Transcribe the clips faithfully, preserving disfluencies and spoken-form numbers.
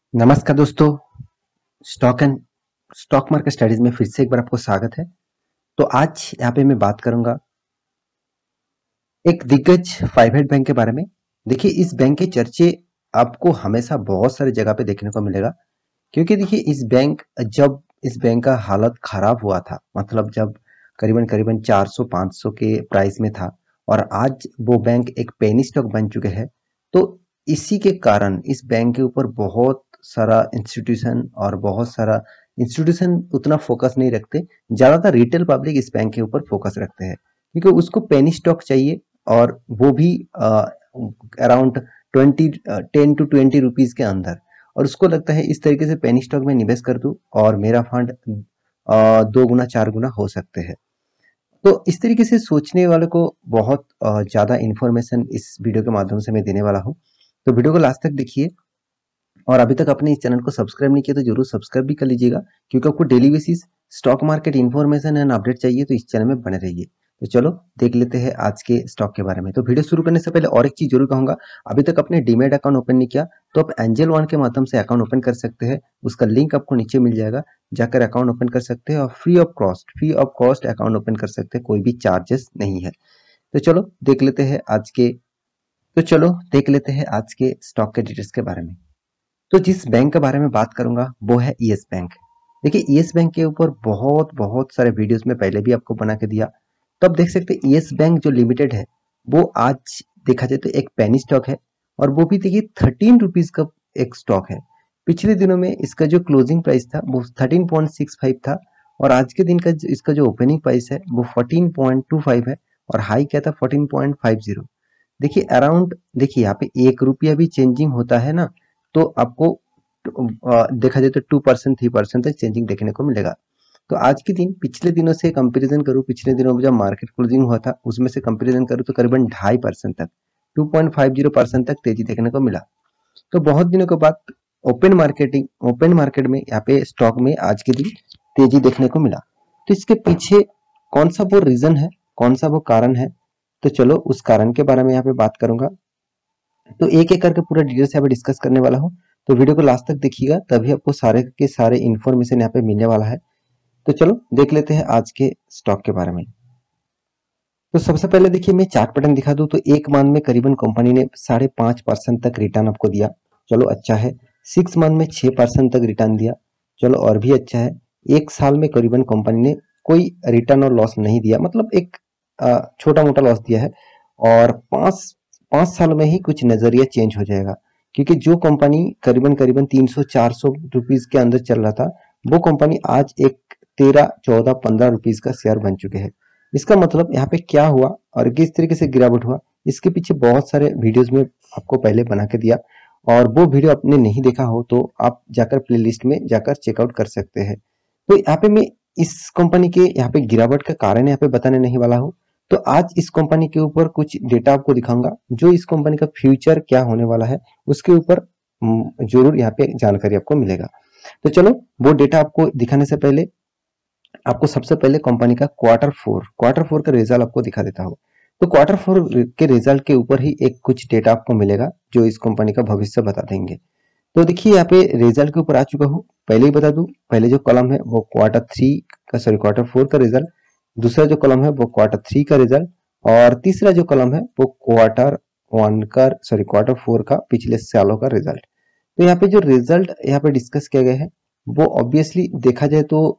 नमस्कार दोस्तों। Stock and stock market studies में फिर से एक बार आपको स्वागत है। तो आज यहाँ पे मैं बात करूंगा एक दिग्गज फाइव हेड बैंक के बारे में। देखिए, इस बैंक के चर्चे आपको हमेशा बहुत सारी जगह पे देखने को मिलेगा, क्योंकि देखिए इस बैंक जब इस बैंक का हालत खराब हुआ था, मतलब जब करीबन करीबन चार सौ पाँच सौ के प्राइस में था और आज वो बैंक एक पेनी स्टॉक बन चुके हैं। तो इसी के कारण इस बैंक के ऊपर बहुत सारा इंस्टीट्यूशन और बहुत सारा इंस्टीट्यूशन उतना फोकस नहीं रखते। ज्यादातर रिटेल पब्लिक इस बैंक के ऊपर फोकस रखते हैं, क्योंकि उसको पेनी स्टॉक चाहिए और वो भी around twenty ten two twenty rupees के अंदर। और उसको लगता है इस तरीके से पेनी स्टॉक में निवेश कर दूं और मेरा फंड अ, दो गुना चार गुना हो सकते हैं। तो इस तरीके से सोचने वाले को बहुत अ, ज्यादा इंफॉर्मेशन इस वीडियो के माध्यम से मैं देने वाला हूँ। तो वीडियो को लास्ट तक देखिए, और अभी तक अपने इस चैनल को सब्सक्राइब नहीं किया तो जरूर सब्सक्राइब भी कर लीजिएगा, क्योंकि आपको daily basis stock market information and update चाहिए तो इस चैनल में बने रहिए। तो चलो देख लेते हैं आज के स्टॉक के बारे में। तो वीडियो शुरू करने से पहले और एक चीज जरूर कहूंगा, अभी तक अपने डीमेट अकाउंट ओपन नहीं किया तो आप एंजल वन के माध्यम से अकाउंट ओपन कर सकते हैं। उसका लिंक आपको नीचे मिल जाएगा, जाकर अकाउंट ओपन कर सकते हैं और free of cost free of cost account open कर सकते हैं, कोई भी चार्जेस नहीं है। तो चलो देख लेते हैं आज के तो चलो देख लेते हैं आज के स्टॉक के डिटेल्स के बारे में। तो जिस बैंक के बारे में बात करूंगा वो है यस बैंक। देखिए, यस बैंक के ऊपर बहुत बहुत सारे वीडियोस में पहले भी आपको बना के दिया। तो आप देख सकते हैं यस बैंक जो लिमिटेड है वो आज देखा जाए तो एक पेनी स्टॉक है, और वो भी देखिए थर्टीन रुपीज का एक स्टॉक है। पिछले दिनों में इसका जो क्लोजिंग प्राइस था वो थर्टीन पॉइंट सिक्स फाइव था, और आज के दिन का जो- इसका जो ओपनिंग प्राइस है वो फोर्टीन पॉइंट टू फाइव है, और हाई क्या था फोर्टीन पॉइंट फाइव जीरो। देखिए अराउंड देखिए यहाँ पे एक रुपया भी चेंजिंग होता है ना, तो आपको अ, देखा जाए तो टू परसेंट थ्री परसेंट तक चेंजिंग देखने को मिलेगा। तो आज के दिन पिछले दिनों से कंपैरिजन करूं, पिछले दिनों में जब मार्केट क्लोजिंग हुआ था उसमें से कंपैरिजन करूं तो करीबन ढाई परसेंट तक two point five zero percent तक तेजी देखने को मिला। तो बहुत दिनों के बाद ओपन मार्केटिंग ओपन मार्केट में यहाँ पे स्टॉक में आज के दिन तेजी देखने को मिला। तो इसके पीछे कौन सा वो रीजन है, कौन सा वो कारण है, तो चलो उस कारण के बारे में यहाँ पे बात करूंगा। तो एक एक करके पूरा डिटेल से यहाँ पे डिस्कस करने वाला हूँ। तो वीडियो को लास्ट तक देखिएगा, तभी आपको सारे के सारे इन्फॉर्मेशन यहाँ पे मिलने वाला है। तो चलो देख लेते हैं आज के स्टॉक के बारे में। तो सबसे पहले देखिए मैं चार्ट पैटर्न दिखा दूं तो एक मंथ में करीबन कंपनी ने साढ़े पांच परसेंट तक रिटर्न आपको दिया। चलो अच्छा है। सिक्स मंथ में छह परसेंट तक रिटर्न दिया। चलो और भी अच्छा है। एक साल में करीबन कंपनी ने कोई रिटर्न और लॉस नहीं दिया, मतलब एक छोटा मोटा लॉस दिया है। और पांच पांच साल में ही कुछ नजरिया चेंज हो जाएगा, क्योंकि जो कंपनी करीबन करीबन तीन सौ चार सौ रुपीज के अंदर चल रहा था वो कंपनी आज एक तेरह चौदह पंद्रह रुपीज का शेयर बन चुके हैं। इसका मतलब यहाँ पे क्या हुआ और किस तरीके से गिरावट हुआ, इसके पीछे बहुत सारे वीडियोस में आपको पहले बना के दिया, और वो वीडियो आपने नहीं देखा हो तो आप जाकर प्लेलिस्ट में जाकर चेकआउट कर सकते हैं। तो यहाँ पे मैं इस कंपनी के यहाँ पे गिरावट का कारण यहाँ पे बताने नहीं वाला हूँ। तो आज इस कंपनी के ऊपर कुछ डेटा आपको दिखाऊंगा, जो इस कंपनी का फ्यूचर क्या होने वाला है उसके ऊपर जरूर यहाँ पे जानकारी आपको मिलेगा। तो चलो वो डेटा आपको दिखाने से पहले आपको सबसे पहले कंपनी का क्वार्टर फोर क्वार्टर फोर का रिजल्ट आपको दिखा देता हूँ। तो क्वार्टर फोर के रिजल्ट के ऊपर ही एक कुछ डेटा आपको मिलेगा जो इस कंपनी का भविष्य बता देंगे। तो देखिए यहाँ पे रिजल्ट के ऊपर आ चुका हूँ। पहले ही बता दूं, पहले जो कॉलम है वो क्वार्टर थ्री का सॉरी क्वार्टर फोर का रिजल्ट, दूसरा जो कॉलम है वो क्वार्टर थ्री का रिजल्ट, और तीसरा जो कॉलम है वो क्वार्टर वन का सॉरी क्वार्टर फोर का पिछले सालों का रिजल्ट। तो यहाँ पे जो रिजल्ट यहाँ पे डिस्कस किया गया है वो ऑब्वियसली देखा जाए तो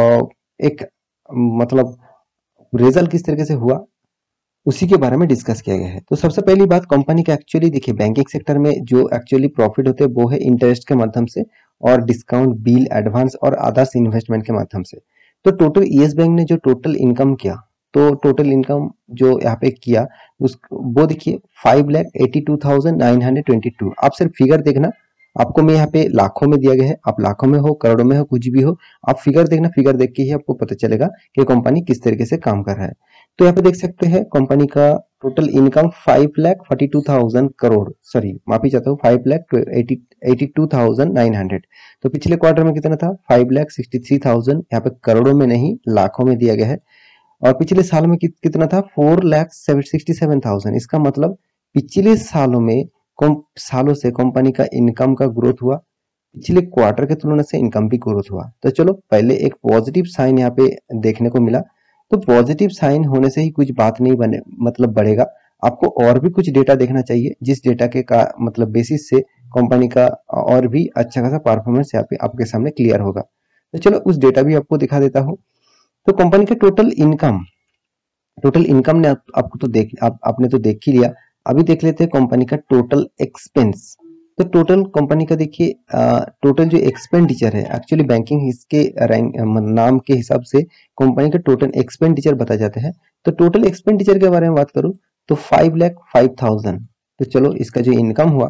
एक मतलब रिजल्ट किस तरीके से हुआ उसी के बारे में डिस्कस किया गया है। तो सबसे पहली बात, कंपनी का एक्चुअली देखिए बैंकिंग सेक्टर में जो एक्चुअली प्रॉफिट होते हैं वो है इंटरेस्ट के माध्यम से और डिस्काउंट बिल एडवांस और अदर्स इन्वेस्टमेंट के माध्यम से। तो टोटल यस बैंक ने जो टोटल इनकम किया, तो टोटल इनकम जो यहाँ पे किया उस वो देखिए five lakh eighty two thousand nine hundred twenty two. आप सिर्फ फिगर देखना, आपको मैं यहाँ पे लाखों में दिया गया है, आप लाखों में हो करोड़ों में हो कुछ भी हो, आप फिगर देखना, फिगर देख के ही आपको पता चलेगा कि कंपनी किस तरीके से काम कर रहा है। तो यहाँ पे देख सकते हैं कंपनी का total income five lakh forty two thousand crore sorry माफी चाहता हूँ five lakh eighty eighty two thousand nine hundred. तो पिछले क्वार्टर में कितना था, five lakh sixty three thousand, यहाँ पे करोड़ों में नहीं लाखों में दिया गया है। और पिछले साल में कि, कितना था, four lakh sixty seven thousand. इसका मतलब पिछले सालों में कम सालों से कंपनी का इनकम का ग्रोथ हुआ पिछले क्वार्टर के तुलना से इनकम भी ग्रोथ हुआ। तो चलो पहले एक पॉजिटिव साइन यहाँ पे देखने को मिला। तो पॉजिटिव साइन होने से ही कुछ बात नहीं बने मतलब बढ़ेगा, आपको और भी कुछ डेटा देखना चाहिए, जिस डेटा के का मतलब बेसिस से कंपनी का और भी अच्छा खासा परफॉर्मेंस यहाँ पे आपके सामने क्लियर होगा। तो चलो उस डेटा भी आपको दिखा देता हूँ। तो कंपनी का टोटल इनकम टोटल इनकम ने आप, आपको तो देख आप, आपने तो देख ही लिया। अभी देख लेते हैं कंपनी का टोटल एक्सपेंस। तो टोटल कंपनी का देखिए, टोटल जो एक्सपेंडिचर है एक्चुअली बैंकिंग इसके रैंक नाम के हिसाब से कंपनी का टोटल एक्सपेंडिचर बताए जाते हैं। तो टोटल एक्सपेंडिचर के बारे में बात करूं तो फाइव लाख फाइव थाउजेंड। तो चलो इसका जो इनकम हुआ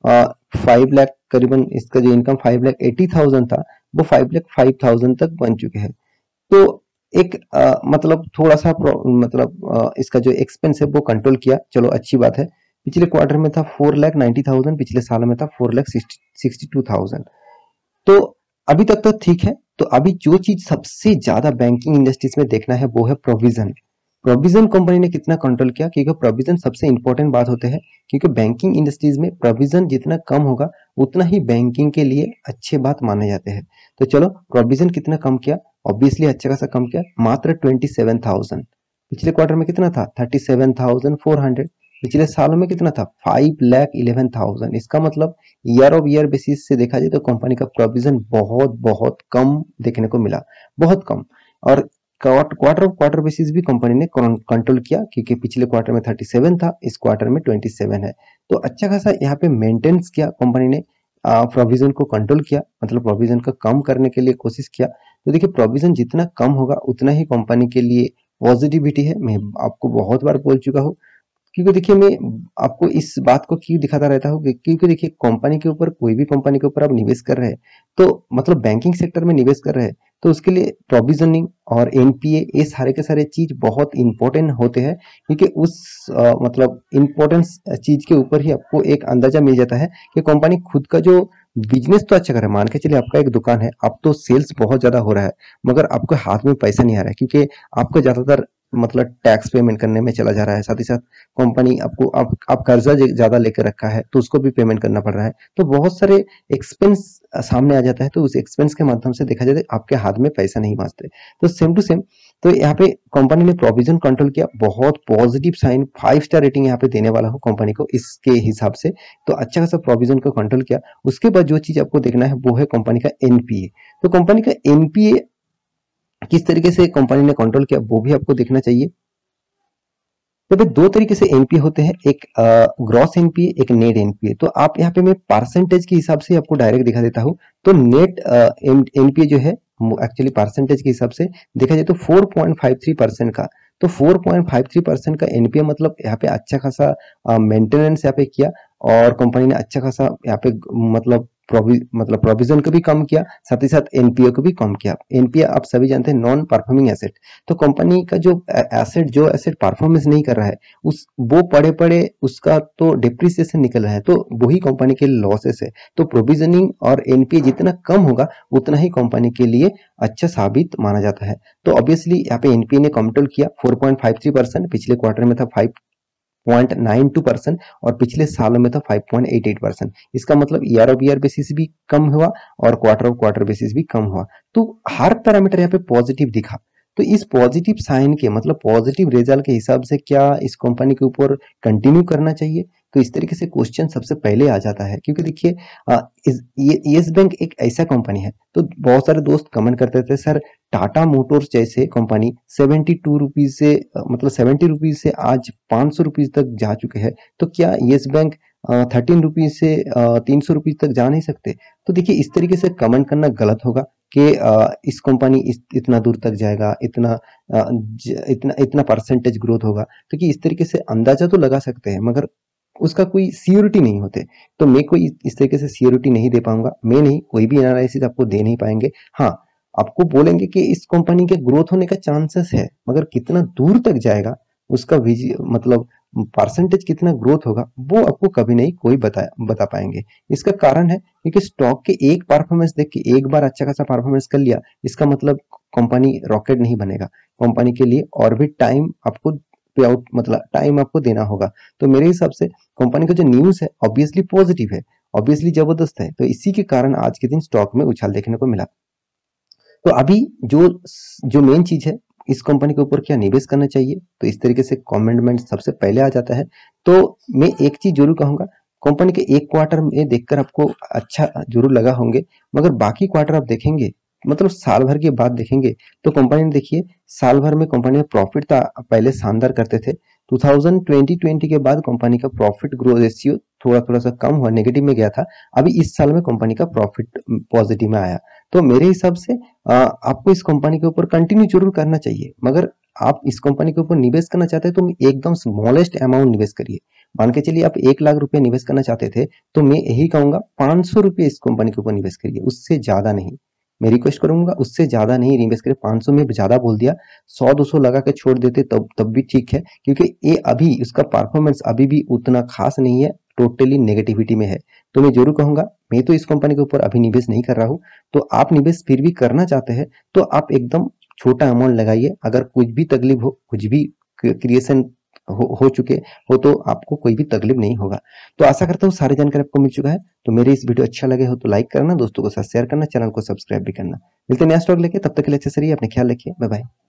फाइव लाख करीबन, इसका जो income five lakh eighty thousand था वो फाइव लाख फाइव थाउजेंड तक बन चुके हैं। तो एक आ, मतलब थोड़ा सा मतलब आ, इसका जो एक्सपेंस है वो कंट्रोल किया, चलो अच्छी बात है। पिछले क्वार्टर में था फोर लाख नाइन्टी थाउजेंड, पिछले साल में था four lakh sixty two thousand. तो अभी तक तो ठीक है। तो अभी जो चीज सबसे ज्यादा बैंकिंग इंडस्ट्रीज में देखना है वो है प्रोविजन। प्रोविजन कंपनी ने कितना कंट्रोल किया, क्योंकि प्रोविजन सबसे इंपॉर्टेंट बात होते हैं, क्योंकि बैंकिंग इंडस्ट्रीज में प्रोविजन जितना कम होगा उतना ही बैंकिंग के लिए अच्छे बात माने जाते हैं। तो चलो प्रोविजन कितना कम किया, ऑब्वियसली अच्छा खासा कम किया, मात्र ट्वेंटी सेवन थाउजेंड। पिछले क्वार्टर में कितना था, thirty seven thousand four hundred. पिछले सालों में कितना था, फाइव लाख इलेवन थाउजेंड। इसका मतलब ईयर ऑफ ईयर बेसिस से देखा जाए तो कंपनी का प्रोविजन बहुत बहुत कम देखने को मिला, बहुत कम। और क्वार्टर ऑफ क्वार्टर बेसिस भी कंपनी ने कंट्रोल किया, क्योंकि पिछले क्वार्टर में थर्टी सेवन था, इस क्वार्टर में ट्वेंटी सेवन है। तो अच्छा खासा यहाँ पे मेंटेन्स किया कंपनी ने, प्रोविजन को कंट्रोल किया, मतलब प्रोविजन को कम करने के लिए कोशिश किया। तो देखिए प्रोविजन जितना कम होगा उतना ही कंपनी के लिए पॉजिटिविटी है। मैं आपको बहुत बार बोल चुका हूँ, क्योंकि देखिए मैं आपको इस बात को क्यों दिखाता रहता हूँ, क्योंकि देखिए कंपनी के ऊपर, कोई भी कंपनी के ऊपर आप निवेश कर रहे हैं तो मतलब बैंकिंग सेक्टर में निवेश कर रहे हैं तो उसके लिए प्रोविजनिंग और एनपीए ये सारे के सारे चीज बहुत इंपॉर्टेंट होते हैं, क्योंकि उस आ, मतलब इंपॉर्टेंस चीज के ऊपर ही आपको एक अंदाजा मिल जाता है कि कंपनी खुद का जो बिजनेस तो अच्छा कर रहा है। मान के चलिए आपका एक दुकान है, अब तो सेल्स बहुत ज्यादा हो रहा है मगर आपको हाथ में पैसा नहीं आ रहा है, क्योंकि आपको ज्यादातर मतलब टैक्स पेमेंट करने में चला जा रहा है, साथ ही साथ कंपनी आपको आप, आप कर्जा ज्यादा लेकर रखा है तो उसको भी पेमेंट करना पड़ रहा है। तो बहुत सारे एक्सपेंस सामने आ जाता है, तो उस एक्सपेंस के माध्यम से देखा जाए तो आपके हाथ में पैसा नहीं बचते। तो सेम टू सेम, तो यहाँ पे कंपनी ने प्रोविजन कंट्रोल किया, बहुत positive sign, five star rating यहाँ पे देने वाला हूँ कंपनी को इसके हिसाब से। तो अच्छा खासा प्रोविजन को कंट्रोल किया। उसके बाद जो चीज आपको देखना है वो है कंपनी का एनपीए। तो कंपनी का एनपीए किस तरीके से कंपनी ने कंट्रोल किया वो भी आपको देखना चाहिए। तो भाई दो तरीके से एनपीए होते हैं, एक ग्रॉस एनपीए, एक नेट एनपीए। तो आप यहाँ पे मैं परसेंटेज के हिसाब से आपको डायरेक्ट दिखा देता हूँ। तो नेट एनपीए जो है एक्चुअली परसेंटेज के हिसाब से देखा जाए तो four point five three percent का, तो four point five three percent का एनपीए मतलब यहाँ पे अच्छा खासा मेंटेनेंस यहाँ पे किया, और कंपनी ने अच्छा खासा यहाँ पे मतलब प्रोवि मतलब प्रोविजन को भी कम किया, साथ ही साथ एनपीए को भी कम किया। एनपीए आप सभी जानते हैं नॉन परफॉर्मिंग एसेट। तो कंपनी का जो एसेट जो एसेट परफॉर्मेंस नहीं कर रहा है उस वो पड़े पड़े उसका तो डिप्रिसिएशन निकल रहा है, तो वही कंपनी के लॉसेस है। तो प्रोविजनिंग और एनपीए जितना कम होगा उतना ही कंपनी के लिए अच्छा साबित माना जाता है। तो ऑब्वियसली यहाँ पे एनपीए ने कंट्रोल किया, four point five three percent, पिछले क्वार्टर में था five point nine two percent और पिछले सालों में था five point eight eight percent. इसका मतलब ईयर ऑफ ईयर बेसिस भी कम हुआ और क्वार्टर ऑफ क्वार्टर बेसिस भी कम हुआ। तो हर पैरामीटर यहाँ पे पॉजिटिव दिखा। तो इस पॉजिटिव साइन के मतलब पॉजिटिव रिजल्ट के हिसाब से क्या इस कंपनी के ऊपर कंटिन्यू करना चाहिए, तो इस तरीके से क्वेश्चन सबसे पहले आ जाता है। क्योंकि देखिए यस बैंक एक ऐसा कंपनी है, तो बहुत सारे दोस्त कमेंट करते थे सर टाटा मोटर्स जैसे कंपनी सेवेंटी टू रुपीज से मतलब सेवेंटी रुपीज से आज पांच सौ रुपीज तक जा चुके हैं, तो क्या यस बैंक थर्टीन रुपीज से तीन सौ रुपीज तक जा नहीं सकते। तो देखिए इस तरीके से कमेंट करना गलत होगा कि इस कंपनी इस इतना दूर तक जाएगा, इतना ज, इतना इतना परसेंटेज ग्रोथ होगा। तो कि इस तरीके से अंदाजा तो लगा सकते हैं मगर उसका कोई सियोरिटी नहीं होते। तो मैं कोई इस तरीके से सियोरिटी नहीं दे पाऊंगा, मैं नहीं, कोई भी एनालिसिस आपको दे नहीं पाएंगे। हाँ आपको बोलेंगे कि इस कंपनी के ग्रोथ होने का चांसेस है, मगर कितना दूर तक जाएगा उसका मतलब परसेंटेज कितना ग्रोथ होगा वो आपको कभी नहीं कोई बता बता पाएंगे। इसका कारण है क्योंकि स्टॉक के एक परफॉर्मेंस देख के एक बार अच्छा खासा परफॉर्मेंस कर लिया इसका मतलब कंपनी रॉकेट नहीं बनेगा। कंपनी के लिए और भी टाइम आपको पे आउट मतलब टाइम आपको देना होगा। तो मेरे हिसाब से कंपनी का जो न्यूज है ऑब्वियसली पॉजिटिव है, ऑब्वियसली जबरदस्त है। तो इसी के कारण आज के दिन स्टॉक में उछाल देखने को मिला। तो अभी जो जो मेन चीज है, इस कंपनी के ऊपर क्या निवेश करना चाहिए, तो इस तरीके से कमेंटमेंट सबसे पहले आ जाता है। तो मैं एक चीज जरूर कहूंगा, कंपनी के एक क्वार्टर में देखकर आपको अच्छा जरूर लगा होंगे, मगर बाकी क्वार्टर आप देखेंगे, मतलब साल भर के बाद देखेंगे, तो कंपनी ने देखिए साल भर में कंपनी में प्रॉफिट था, पहले शानदार करते थे। ट्वेंटी ट्वेंटी के बाद कंपनी का प्रॉफिट ग्रो रेशियो थोड़ा थोड़ा सा कम हुआ, नेगेटिव में गया था। अभी इस साल में कंपनी का प्रॉफिट पॉजिटिव में आया। तो मेरे हिसाब से आ, आपको इस कंपनी के ऊपर कंटिन्यू जरूर करना चाहिए, मगर आप इस कंपनी के ऊपर निवेश करना चाहते हैं तो एकदम स्मॉलेस्ट अमाउंट निवेश करिए। मान के चलिए आप एक लाख रुपए निवेश करना चाहते थे, तो मैं यही कहूंगा पांच सौ रुपए इस कंपनी के ऊपर निवेश करिए, उससे ज्यादा नहीं। मैं रिक्वेस्ट करूंगा उससे ज्यादा नहीं निवेश करिए। पांच सौ में ज्यादा बोल दिया, सौ दो सौ लगा के छोड़ देते तब तब भी ठीक है, क्योंकि ये अभी इसका परफॉर्मेंस अभी भी उतना खास नहीं है, टोटली नेगेटिविटी में है। तो मैं जरूर कहूंगा, मैं तो इस कंपनी के ऊपर अभी निवेश नहीं कर रहा हूं। तो आप निवेश फिर भी करना चाहते हैं तो आप एकदम छोटा अमाउंट लगाइए। अगर कुछ भी तकलीफ हो, कुछ भी क्रिएशन हो, हो चुके हो, तो आपको कोई भी तकलीफ नहीं होगा। तो आशा करता हूँ सारी जानकारी आपको मिल चुका है। तो मेरे इस वीडियो अच्छा लगे हो तो लाइक करना, दोस्तों को साथ शेयर करना, चैनल को सब्सक्राइब भी करना। मिलते हैं नया स्टॉक लेके, तब तक के लिए अच्छे से रहिए, अपने ख्याल रखिए, बाय बाय।